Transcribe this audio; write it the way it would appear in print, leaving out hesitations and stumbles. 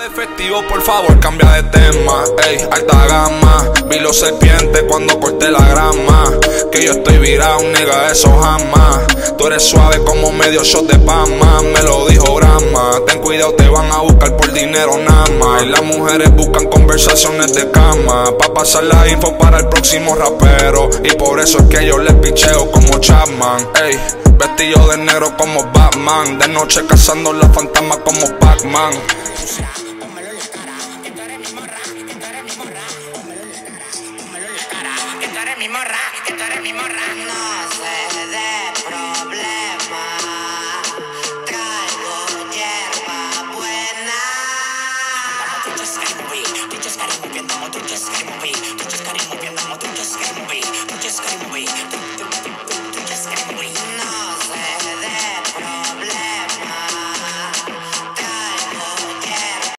de festivo, por favor, cambia de tema. Ey, alta gama, vi los serpientes cuando corté la grama. Que yo estoy virado, nigga, eso jamás. Tú eres suave como medio shot de Pama. Me lo dijo Grama. Ten cuidado, te van a buscar por dinero nada más. Y las mujeres buscan conversaciones de cama pa' pasar la info para el próximo rapero. Y por eso es que yo les picheo como Chapman. Ey, vestido de negro como Batman. De noche cazando las fantasmas como Pac-Man. No sé de problema, traigo hierba buena.